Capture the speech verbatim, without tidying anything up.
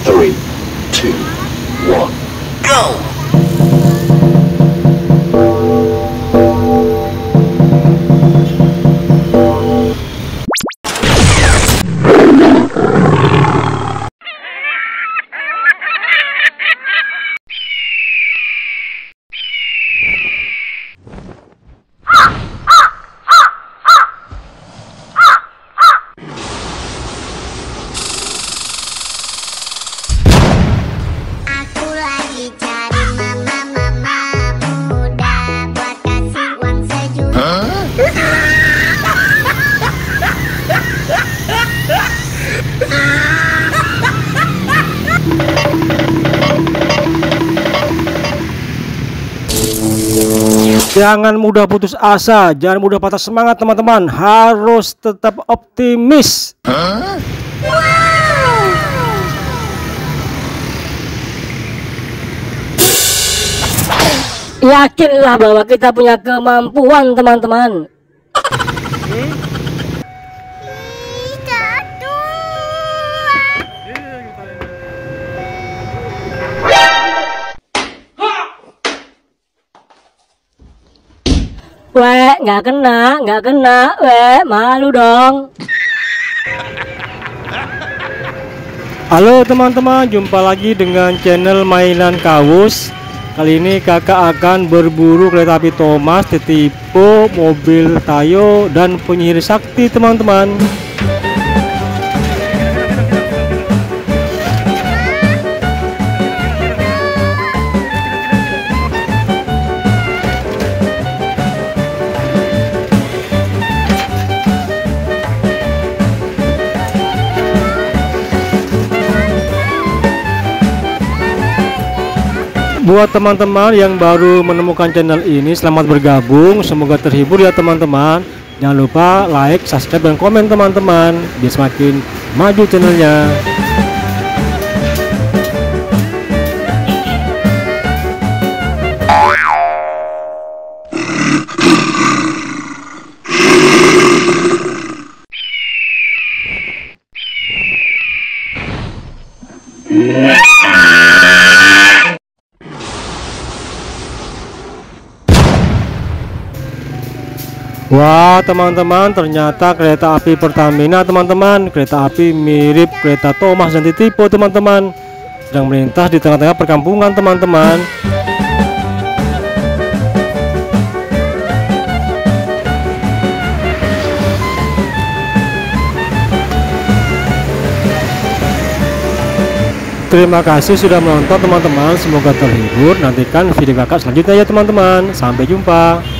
three, two, one, go! Jangan mudah putus asa, jangan mudah patah semangat teman-teman, harus tetap optimis. Huh? Wow. Yakinlah bahwa kita punya kemampuan teman-teman. Hmm? Weh, nggak kena, nggak kena, weh, malu dong. Halo teman-teman, jumpa lagi dengan channel Mainan Kawus. Kali ini kakak akan berburu kereta api Thomas tipe mobil Tayo dan penyihir sakti teman-teman. Buat teman-teman yang baru menemukan channel ini, selamat bergabung, semoga terhibur ya teman-teman. Jangan lupa like, subscribe, dan komen teman-teman, biar semakin maju channelnya. Wah teman-teman, ternyata kereta api Pertamina teman-teman, kereta api mirip kereta Thomas dan Titipo teman-teman, sedang melintas di tengah-tengah perkampungan teman-teman. Terima kasih sudah menonton teman-teman, semoga terhibur. Nantikan video kakak selanjutnya ya teman-teman, sampai jumpa.